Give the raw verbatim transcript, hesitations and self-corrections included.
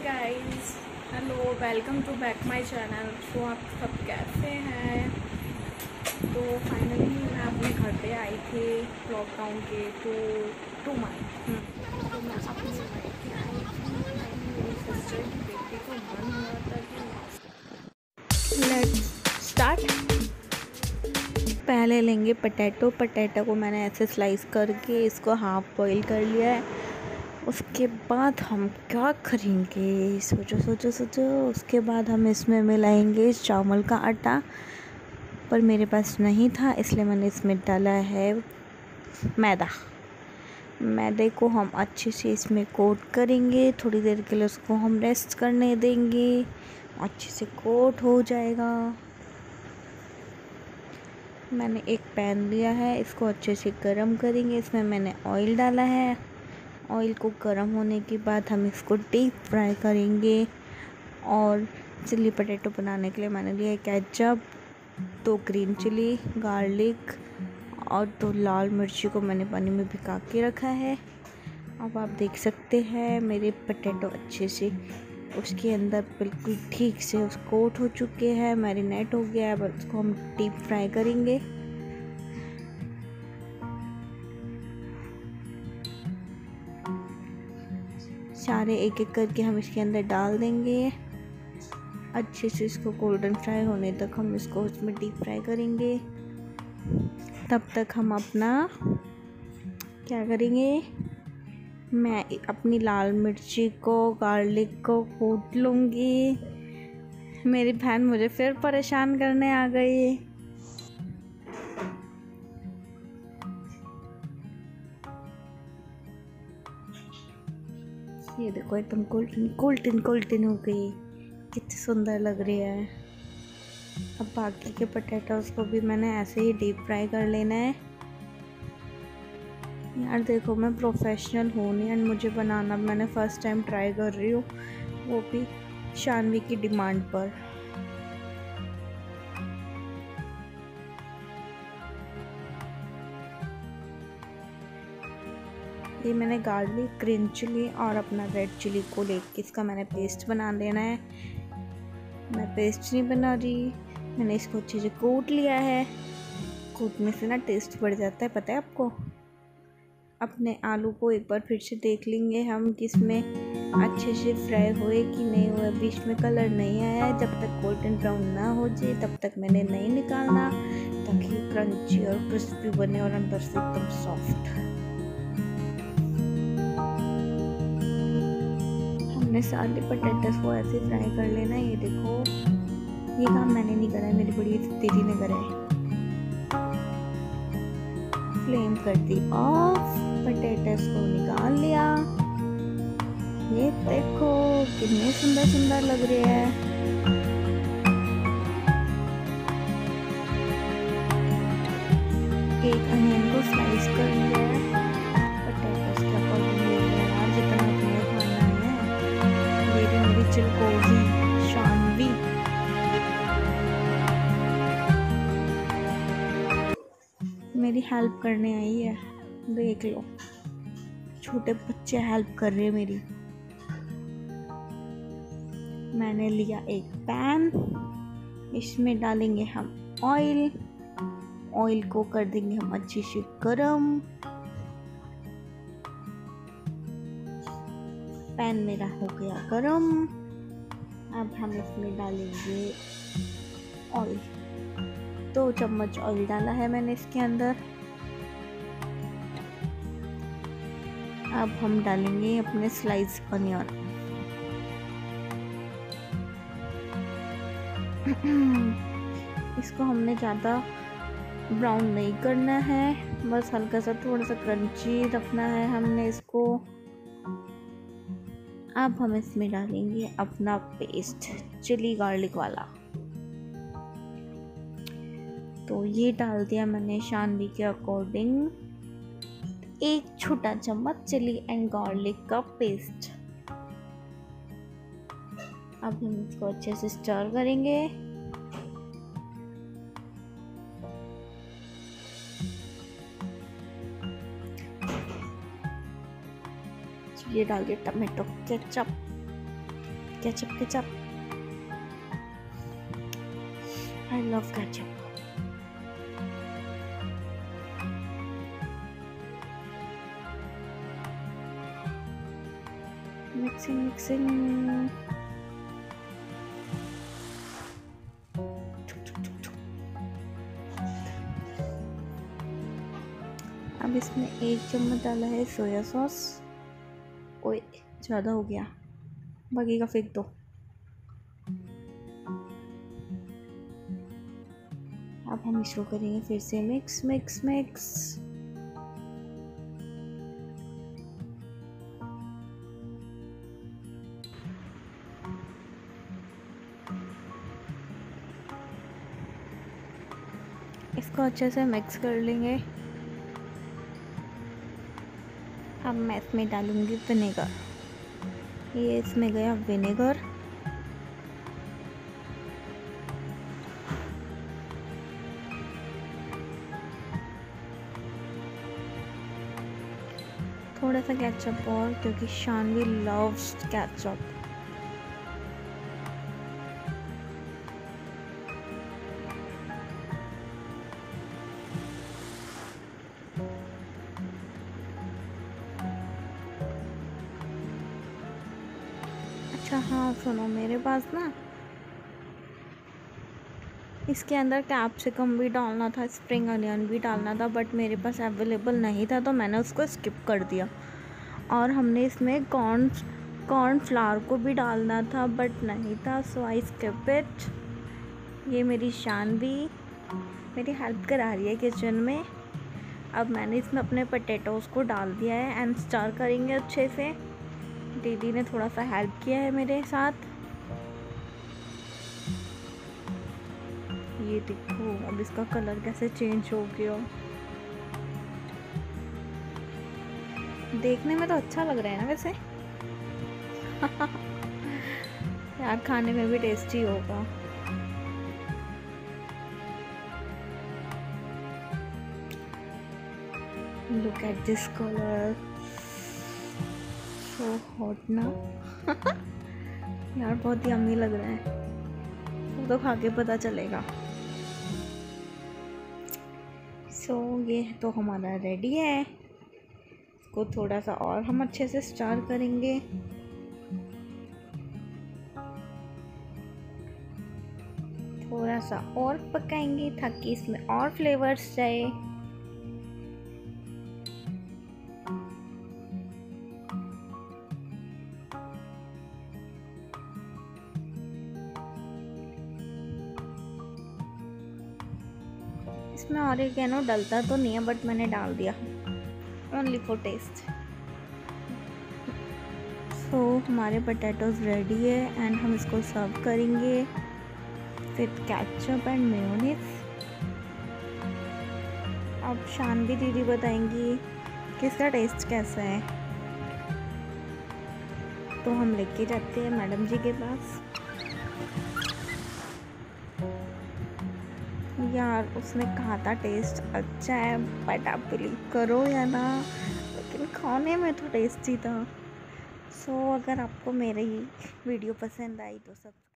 Guys, hello, welcome to back my channel. तो आप सब कैसे हैं? तो फाइनली मैं अपने घर पे आई थी लॉकडाउन के टू टू मंथ। तो मैं अपने घर पे आई थी। मेरी सिस्टर की बेटी को मन हुआ था कि लेट्स स्टार्ट। पहले लेंगे पटेटो। पटेटो को मैंने ऐसे स्लाइस करके इसको हाफ बॉईल कर लिया है। उसके बाद हम क्या करेंगे, सोचो सोचो सोचो। उसके बाद हम इसमें मिलाएंगे चावल का आटा, पर मेरे पास नहीं था इसलिए मैंने इसमें डाला है मैदा। मैदे को हम अच्छे से इसमें कोट करेंगे। थोड़ी देर के लिए उसको हम रेस्ट करने देंगे, अच्छे से कोट हो जाएगा। मैंने एक पैन लिया है, इसको अच्छे से गरम करेंगे। इसमें मैंने ऑयल डाला है। ऑयल को गर्म होने के बाद हम इसको डीप फ्राई करेंगे। और चिल्ली पटेटो बनाने के लिए मैंने लिया केचप, दो ग्रीन चिली, गार्लिक और दो लाल मिर्ची को मैंने पानी में भिगा के रखा है। अब आप देख सकते हैं मेरे पटेटो अच्छे से उसके अंदर बिल्कुल ठीक से उस कोट हो चुके हैं, मैरिनेट हो गया है। अब उसको हम डीप फ्राई करेंगे। सारे एक एक करके हम इसके अंदर डाल देंगे। अच्छे से इसको गोल्डन फ्राई होने तक हम इसको उसमें डीप फ्राई करेंगे। तब तक हम अपना क्या करेंगे, मैं अपनी लाल मिर्ची को, गार्लिक को कूट लूँगी। मेरी बहन मुझे फिर परेशान करने आ गई। ये देखो एकदम गोल्डन गोल्डन गोल्डन हो गई, कितनी सुंदर लग रही है। अब बाकी के पोटैटोज़ को भी मैंने ऐसे ही डीप फ्राई कर लेना है। यार देखो, मैं प्रोफेशनल हूँ नहीं, एंड मुझे बनाना मैंने फ़र्स्ट टाइम ट्राई कर रही हूँ, वो भी शानवी की डिमांड पर। ये मैंने गार्लिक, ग्रीन चिली और अपना रेड चिली को लेके इसका मैंने पेस्ट बना लेना है। मैं पेस्ट नहीं बना रही, मैंने इसको अच्छे से कूट लिया है। कूटने से ना टेस्ट बढ़ जाता है, पता है आपको। अपने आलू को एक बार फिर से देख लेंगे हम कि इसमें अच्छे से फ्राई हुए कि नहीं हुए। बीच में कलर नहीं आया है, जब तक गोल्डन ब्राउन ना हो जाए तब तक मैंने नहीं निकालना, ताकि क्रंची और क्रिस्पी बने और अंदर से एकदम सॉफ्ट। हमने सारे पोटैटोस को ऐसे फ्राई कर लेना है। ये देखो, ये काम मैंने नहीं करा है, मेरी बड़ी दीदी ने करा है। फ्लेम कर दी ऑफ, पोटैटोस को निकाल लिया। ये देखो कितने सुंदर सुंदर लग रहे हैं। एक अनियन को स्लाइस कर लिया है। पोटैटोस के अकॉर्डिंग ले लिया यार, जितना तुम्हें खाना है। ये भी मेरी चिलकोजी शानवी। मेरी हेल्प करने आई है, देख लो, छोटे बच्चे हेल्प कर रहे हैं मेरी। मैंने लिया एक पैन, इसमें डालेंगे हम ऑयल। ऑयल को कर देंगे हम अच्छे से गरम। पैन मेरा हो गया गरम। अब हम इसमें डालेंगे ऑयल। दो चम्मच ऑयल डाला है मैंने इसके अंदर। अब हम डालेंगे अपने स्लाइस अनियन। इसको हमने ज़्यादा ब्राउन नहीं करना है, बस हल्का सा थोड़ा सा क्रंची रखना है हमने इसको। अब हम इसमें डालेंगे अपना पेस्ट, चिली गार्लिक वाला। तो ये डाल दिया मैंने शानवी के अकॉर्डिंग, एक छोटा चम्मच चिली एंड गार्लिक का पेस्ट। अब हम इसको अच्छे से स्टर करेंगे। ये डाल दिया tomato ketchup. Ketchup, ketchup. I love ketchup. Mixing, mixing. अब इसमें एक चम्मच डाला है सोया सॉस। ओए ज़्यादा हो गया, बाकी का फेंक दो। अब हम इसको करेंगे फिर से मिक्स मिक्स मिक्स। इसको अच्छे से मिक्स कर लेंगे। अब मैं इसमें डालूंगी विनेगर। ये इसमें गया विनेगर। थोड़ा सा केचप और, क्योंकि शानवी लव्स केचप। अच्छा हाँ सुनो, मेरे पास ना इसके अंदर कैप्सिकम भी डालना था, स्प्रिंग अनियन भी डालना था, बट मेरे पास अवेलेबल नहीं था तो मैंने उसको स्किप कर दिया। और हमने इसमें कॉर्न कॉर्न फ्लावर को भी डालना था बट नहीं था, सो आई स्किप इट। ये मेरी शानवी मेरी हेल्प करा रही है किचन में। अब मैंने इसमें अपने पोटैटोज़ को डाल दिया है एंड स्टर करेंगे अच्छे से। दीदी ने थोड़ा सा हेल्प किया है मेरे साथ। ये देखो अब इसका कलर कैसे चेंज हो गया। देखने में तो अच्छा लग रहा है ना वैसे। यार खाने में भी टेस्टी होगा। Look at this colour, so hot ना। यार बहुत यम्मी लग रहा है, वो तो खा के पता चलेगा। सो so, ये तो हमारा रेडी है। इसको थोड़ा सा और हम अच्छे से स्टर करेंगे। थोड़ा सा और पकाएंगे ताकि इसमें और फ्लेवर्स जाए। इसमें ऑरिगेनो डलता तो नहीं है बट मैंने डाल दिया, ओनली फॉर टेस्ट। सो हमारे पोटैटोज रेडी है एंड हम इसको सर्व करेंगे विद केचप एंड मेयोनीज। अब शानवी दीदी बताएंगी कि इसका टेस्ट कैसा है, तो हम लेके जाते हैं मैडम जी के पास। यार उसने कहा था टेस्ट अच्छा है, बट आप बिलीव करो या ना, लेकिन खाने में तो टेस्टी था। सो so, अगर आपको मेरी वीडियो पसंद आई तो सब